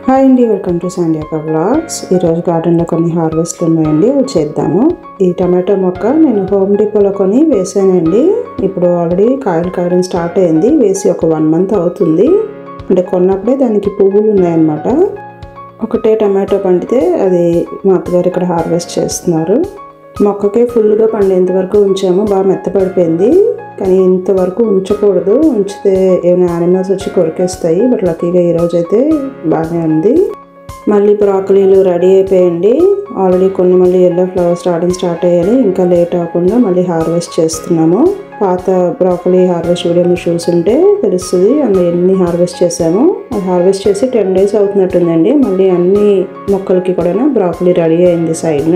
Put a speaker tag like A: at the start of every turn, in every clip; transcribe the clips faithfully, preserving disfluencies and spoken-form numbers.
A: Hi అండి, welcome to సంధ్యాక vlogs. ఈరోజు గార్డెన్లో కొన్ని హార్వెస్ట్లు ఉన్నాయండి, అవి చేద్దాము. ఈ టమాటో మొక్క నేను హోమ్ డిపోలో కొని వేసానండి. ఇప్పుడు ఆల్రెడీ కాయలు కాయడం స్టార్ట్ అయింది. వేసి ఒక వన్ మంత్ అవుతుంది. అంటే కొన్నప్పుడే దానికి పువ్వులు ఉన్నాయన్నమాట. ఒకటే టమాటో పండితే అది మా అత్తగారు ఇక్కడ హార్వెస్ట్ చేస్తున్నారు. మొక్కకే ఫుల్గా పండేంత వరకు ఉంచాము. బాగా మెత్తపడిపోయింది, కానీ ఇంతవరకు ఉంచకూడదు. ఉంచితే ఏమైనా యానిమల్స్ వచ్చి కొరికేస్తాయి. బట్ లక్కీగా ఈరోజు అయితే బాగానే ఉంది. మళ్ళీ బ్రాకలీలు రెడీ అయిపోయండి. ఆల్రెడీ కొన్ని మళ్ళీ ఎల్లో ఫ్లవర్స్ రావడం స్టార్ట్ అయ్యాయి. ఇంకా లేట్ అవ్వకుండా మళ్ళీ హార్వెస్ట్ చేస్తున్నాము. పాత బ్రాకలీ హార్వెస్ట్ వీడియో మీరు చూసుంటే తెలుస్తుంది అందులో ఎన్ని హార్వెస్ట్ చేసాము. అది హార్వెస్ట్ చేసి టెన్ డేస్ అవుతున్నట్టుందండి. మళ్ళీ అన్ని మొక్కలకి కూడా బ్రాకలీ రెడీ అయింది సైడ్న.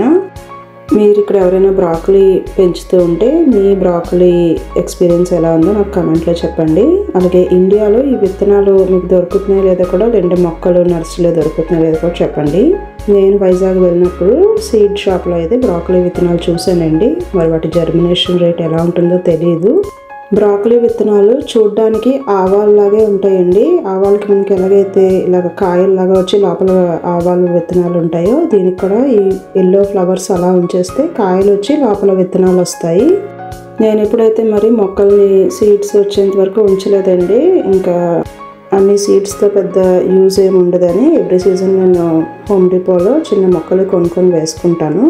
A: మీరు ఇక్కడ ఎవరైనా బ్రాకలీ పెంచుతూ ఉంటే మీ బ్రాకలీ ఎక్స్పీరియన్స్ ఎలా ఉందో నాకు కమెంట్లో చెప్పండి. అలాగే ఇండియాలో ఈ విత్తనాలు మీకు దొరుకుతున్నాయో లేదో కూడా, రెండు మొక్కలు నర్సరీలో దొరుకుతున్నాయో లేదో కూడా చెప్పండి. నేను వైజాగ్ వెళ్ళినప్పుడు సీడ్ షాప్లో అయితే బ్రాకలీ విత్తనాలు చూసానండి. మరి వాటి జర్మినేషన్ రేట్ ఎలా ఉంటుందో తెలియదు. బ్రాకలీ విత్తనాలు చూడ్డానికి ఆవాల్లాగే ఉంటాయండి. ఆవాలకి మనకి ఎలాగైతే ఇలాగ కాయల్లాగా వచ్చి లోపల ఆవాలు విత్తనాలు ఉంటాయో, దీనికి కూడా ఈ ఎల్లో ఫ్లవర్స్ అలా ఉంచేస్తే కాయలు వచ్చి లోపల విత్తనాలు వస్తాయి. నేను ఎప్పుడైతే మరి మొక్కల్ని సీడ్స్ వచ్చేంత వరకు ఉంచలేదండి. ఇంకా అన్ని సీడ్స్తో పెద్ద యూజ్ ఏమి ఉండదని ఎవ్రీ సీజన్ నేను హోమ్ డిపోలో చిన్న మొక్కలు కొనుక్కొని వేసుకుంటాను.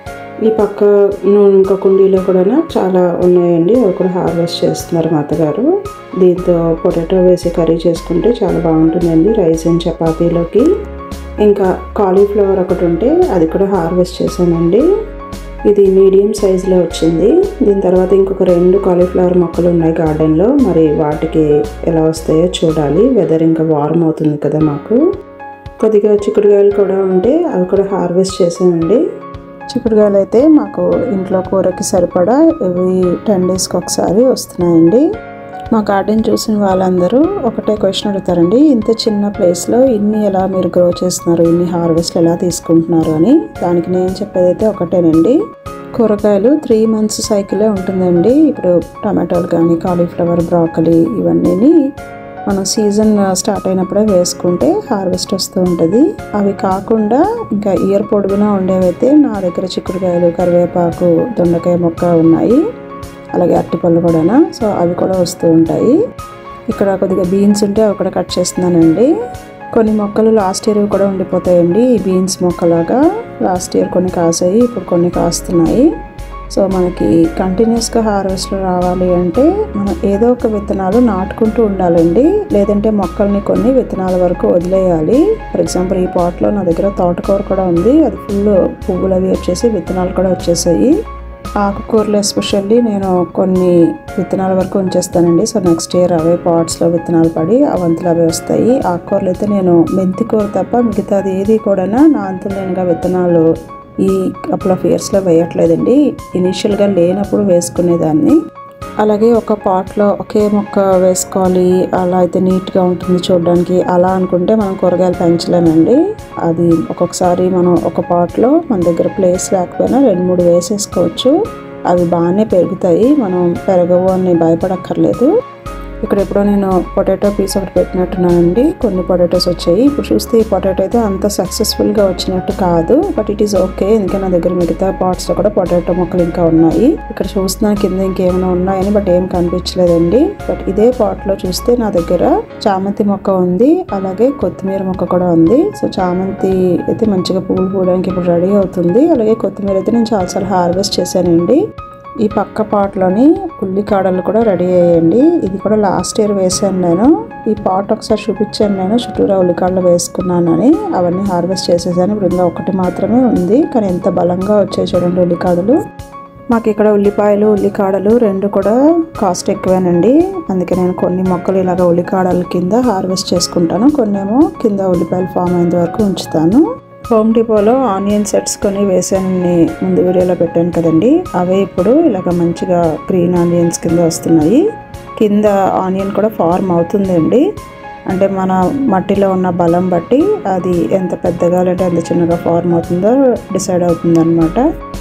A: ఈ పక్క ఇంకా కుండీలో కూడా చాలా ఉన్నాయండి. అవి కూడా హార్వెస్ట్ చేస్తున్నారు మా అత్తగారు. దీంతో పొటాటో వేసి కర్రీ చేసుకుంటే చాలా బాగుంటుందండి రైస్ అండ్ చపాతీలోకి. ఇంకా కాలీఫ్లవర్ ఒకటి ఉంటే అది కూడా హార్వెస్ట్ చేశానండి. ఇది మీడియం సైజులో వచ్చింది. దీని తర్వాత ఇంకొక రెండు కాలీఫ్లవర్ మొక్కలు ఉన్నాయి గార్డెన్లో. మరి వాటికి ఎలా వస్తాయో చూడాలి. వెదర్ ఇంకా వార్మ్ అవుతుంది కదా మాకు. కొద్దిగా చిక్కుడుకాయలు కూడా ఉంటే అవి కూడా హార్వెస్ట్ చేశానండి. చిక్కుడుకాయలు అయితే మాకు ఇంట్లో కూరకి సరిపడా ఇవి టెన్ డేస్కి ఒకసారి వస్తున్నాయండి. మా గార్డెన్ చూసిన వాళ్ళందరూ ఒకటే క్వశ్చన్ అడుగుతారండి, ఇంత చిన్న ప్లేస్లో ఇన్ని ఎలా మీరు గ్రో చేస్తున్నారు, ఇన్ని హార్వెస్ట్ ఎలా తీసుకుంటున్నారు అని. దానికి నేను చెప్పేదైతే ఒకటేనండి, కూరగాయలు త్రీ మంత్స్ సైకిలే ఉంటుందండి. ఇప్పుడు టమాటోలు కానీ కాలీఫ్లవర్ బ్రాకలీ ఇవన్నీ మనం సీజన్ స్టార్ట్ అయినప్పుడే వేసుకుంటే హార్వెస్ట్ వస్తూ ఉంటుంది. అవి కాకుండా ఇంకా ఇయర్ పొడుగునా ఉండేవైతే నా దగ్గర చిక్కుడుకాయలు, కరివేపాకు, దొండకాయ మొక్క ఉన్నాయి. అలాగే అరటిపళ్ళు కూడా, సో అవి కూడా వస్తూ ఉంటాయి. ఇక్కడ కొద్దిగా బీన్స్ ఉంటే అవి కూడా కట్ చేస్తున్నానండి. కొన్ని మొక్కలు లాస్ట్ ఇయర్ కూడా ఉండిపోతాయండి. ఈ బీన్స్ మొక్కలాగా లాస్ట్ ఇయర్ కొన్ని కాసాయి, ఇప్పుడు కొన్ని కాస్తున్నాయి. సో మనకి కంటిన్యూస్గా హార్వెస్ట్లు రావాలి అంటే మనం ఏదో ఒక విత్తనాలు నాటుకుంటూ ఉండాలండి. లేదంటే మొక్కల్ని కొన్ని విత్తనాల వరకు వదిలేయాలి. ఫర్ ఎగ్జాంపుల్ ఈ పాట్లో నా దగ్గర తోటకూర కూడా ఉంది. అది ఫుల్ పువ్వులు అవి వచ్చేసి విత్తనాలు కూడా వచ్చేసాయి. ఆకుకూరలు ఎస్పెషల్లీ నేను కొన్ని విత్తనాల వరకు ఉంచేస్తానండి. సో నెక్స్ట్ ఇయర్ అవే పాట్స్లో విత్తనాలు పడి అవంతులు అవే వస్తాయి. ఆకుకూరలు అయితే నేను మెంతి కూర తప్ప మిగతాది ఏది కూడా నా అంతులు నేనుగా విత్తనాలు ఈ కపుల్ ఆఫ్ ఇయర్స్లో వేయట్లేదండి. ఇనిషియల్గా లేనప్పుడు వేసుకునేదాన్ని. అలాగే ఒక పాట్లో ఒకే మొక్క వేసుకోవాలి, అలా అయితే నీట్గా ఉంటుంది చూడడానికి, అలా అనుకుంటే మనం కూరగాయలు పెంచలేమండి. అది ఒక్కొక్కసారి మనం ఒక పాట్లో మన దగ్గర ప్లేస్ లేకపోయినా రెండు మూడు వేసేసుకోవచ్చు. అవి బాగానే పెరుగుతాయి, మనం పెరగవు అని భయపడక్కర్లేదు. ఇక్కడ ఎప్పుడో నేను పొటాటో పీస్ ఒకటి పెట్టినట్టున్నానండి. కొన్ని పొటాటోస్ వచ్చాయి. ఇప్పుడు చూస్తే ఈ పొటాటో అయితే అంత సక్సెస్ఫుల్గా వచ్చినట్టు కాదు, బట్ ఇట్ ఈస్ ఓకే. ఎందుకంటే నా దగ్గర మిగతా పాట్స్లో కూడా పొటాటో మొక్కలు ఇంకా ఉన్నాయి. ఇక్కడ చూస్తున్నా కింద ఇంకేమైనా ఉన్నాయని, బట్ ఏం కనిపించలేదండి. బట్ ఇదే పాట్లో చూస్తే నా దగ్గర చామంతి మొక్క ఉంది, అలాగే కొత్తిమీర మొక్క కూడా ఉంది. సో చామంతి అయితే మంచిగా పువ్వులు పూయడానికి ఇప్పుడు రెడీ అవుతుంది. అలాగే కొత్తిమీర అయితే నేను చాలాసార్లు హార్వెస్ట్ చేశానండి. ఈ పక్క పాట్లోని ఉల్లికాడలు కూడా రెడీ అయ్యాయండి. ఇది కూడా లాస్ట్ ఇయర్ వేసాను నేను. ఈ పాట్ ఒకసారి చూపించాను నేను, చుట్టూరా ఉల్లికాడలు వేసుకున్నానని. అవన్నీ హార్వెస్ట్ చేసేసాను. ఇప్పుడు ఇంకా ఒకటి మాత్రమే ఉంది, కానీ ఎంత బలంగా వచ్చాయి చూడండి ఉల్లికాడలు. మాకు ఇక్కడ ఉల్లిపాయలు, ఉల్లికాడలు రెండు కూడా కాస్ట్ ఎక్కువేనండి. అందుకే నేను కొన్ని మొక్కలు ఇలాగ ఉల్లికాడల కింద హార్వెస్ట్ చేసుకుంటాను, కొన్నేమో కింద ఉల్లిపాయలు ఫామ్ అయిన వరకు ఉంచుతాను. హోమ్ డిపోలో ఆనియన్ సెట్స్ కొని వేసానని ముందు వీడియోలో పెట్టాను కదండి, అవే ఇప్పుడు ఇలాగ మంచిగా గ్రీన్ ఆనియన్స్ కింద వస్తున్నాయి. కింద ఆనియన్ కూడా ఫార్మ్ అవుతుందండి. అంటే మన మట్టిలో ఉన్న బలం బట్టి అది ఎంత పెద్దగా లేదంటే ఎంత చిన్నగా ఫార్మ్ అవుతుందో డిసైడ్ అవుతుందన్నమాట.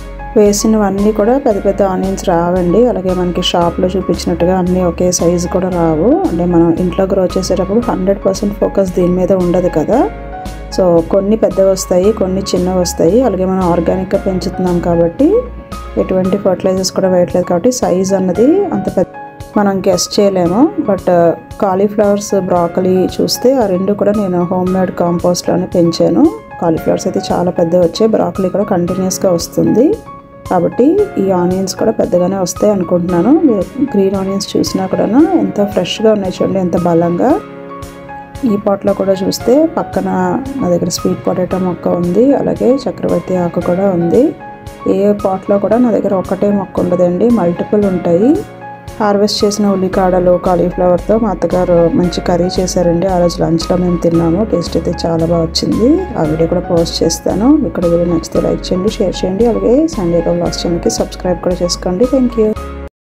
A: వేసినవన్నీ కూడా పెద్ద పెద్ద ఆనియన్స్ రావండి. అలాగే మనకి షాప్లో చూపించినట్టుగా అన్నీ ఒకే సైజు కూడా రావు. అంటే మనం ఇంట్లో గ్రో చేసేటప్పుడు హండ్రెడ్ పర్సెంట్ ఫోకస్ దీని మీద ఉండదు కదా. సో కొన్ని పెద్దవి వస్తాయి, కొన్ని చిన్నవి వస్తాయి. అలాగే మనం ఆర్గానిక్గా పెంచుతున్నాం కాబట్టి ఎటువంటి ఫర్టిలైజర్స్ కూడా వేయట్లేదు కాబట్టి సైజ్ అన్నది అంత పెద్ద మనం గెస్ చేయలేము. బట్ కాలీఫ్లవర్స్, బ్రాకలీ చూస్తే ఆ రెండు కూడా నేను హోమ్ మేడ్ కాంపోస్ట్లోనే పెంచాను. కాలీఫ్లవర్స్ అయితే చాలా పెద్దవి వచ్చాయి, బ్రాకలీ కూడా కంటిన్యూస్గా వస్తుంది. కాబట్టి ఈ ఆనియన్స్ కూడా పెద్దగానే వస్తాయి అనుకుంటున్నాను. గ్రీన్ ఆనియన్స్ చూసినా కూడా ఎంత ఫ్రెష్గా ఉన్నాయి చూడండి, ఎంత బలంగా. ఈ పాట్లో కూడా చూస్తే పక్కన నా దగ్గర స్వీట్ పొటాటో మొక్క ఉంది, అలాగే చక్రవర్తి ఆకు కూడా ఉంది. ఏ పాట్లో కూడా నా దగ్గర ఒకటే మొక్క ఉండదండి, మల్టిపుల్ ఉంటాయి. హార్వెస్ట్ చేసిన ఉల్లికాడలు కాలీఫ్లవర్తో మా అత్తగారు మంచి కర్రీ చేశారండి. ఆ రోజు లంచ్లో మేము తిన్నాము. టేస్ట్ అయితే చాలా బాగా వచ్చింది. ఆ వీడియో కూడా పోస్ట్ చేస్తాను. ఇక్కడ వీడియో నచ్చితే లైక్ చేయండి, షేర్ చేయండి. అలాగే సండే వ్లాగ్స్ ఛానల్కి సబ్స్క్రైబ్ కూడా చేసుకోండి. Thank you.